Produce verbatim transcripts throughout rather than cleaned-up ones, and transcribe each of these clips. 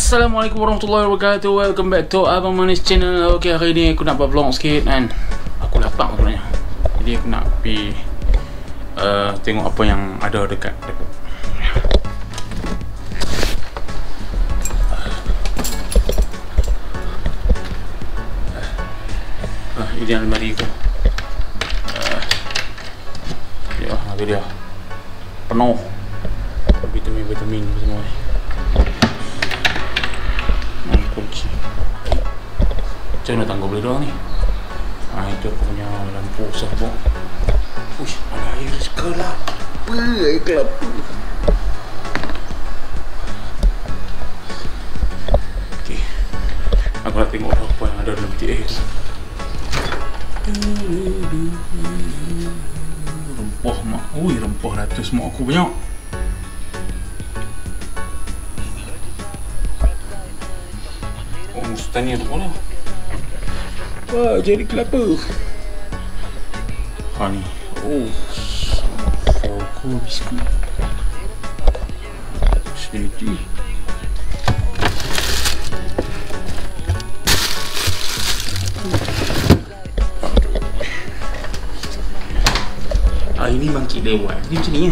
Assalamualaikum warahmatullahi wabarakatuh. Welcome back to AbangManis Channel. Okay, hari ni aku nak buat vlog sikit kan. Aku lapar sebenarnya. Jadi aku nak pergi uh, tengok apa yang ada dekat dekat uh, ini almari aku. Uh, ya, habis dia penuh vitamin-vitamin semua ni. Kunci. Macam mana tangguh boleh doang ni? Ah, itu aku punya lampu sabuk. Uish, ada air sekolah. Apa? Air kelapa. Okay, aku nak tengok apa yang ada dalam peti air tu. Rempah mak. Ui, rempah ratus mak aku banyak. Tanya tu mana? Wah, jadi kelapa. Ha ni. Oh. Fogo biskut. Sedih. Ah, ini bangkit lewat. Jadi macam ni ya.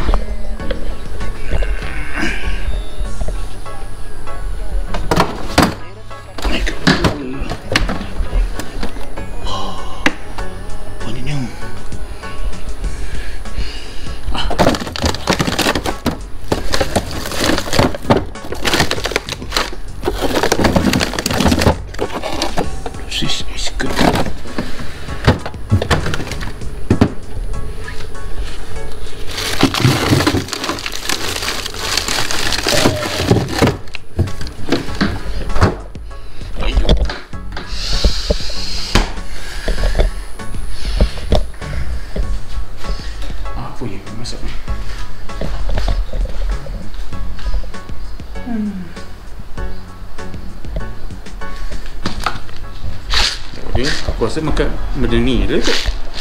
Aku rasa makan benda ni je kot.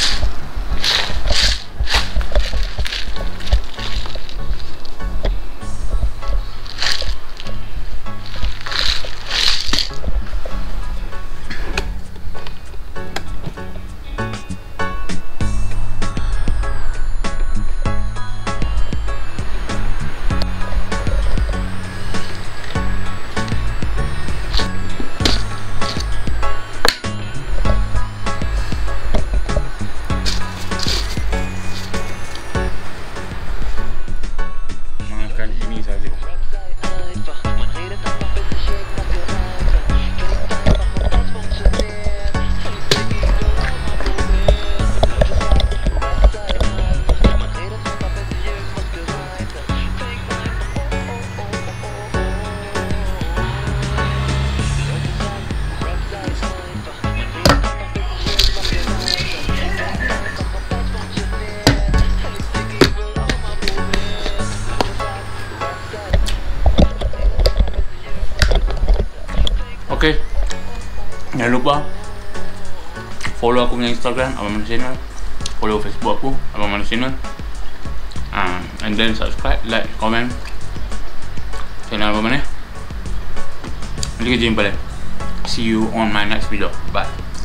Okay, jangan lupa follow aku punya Instagram AbangManis Channel, follow Facebook aku AbangManis Channel, uh, and then subscribe, like, comment channel AbangManis. Nanti kita jumpa lagi. See you on my next video. Bye.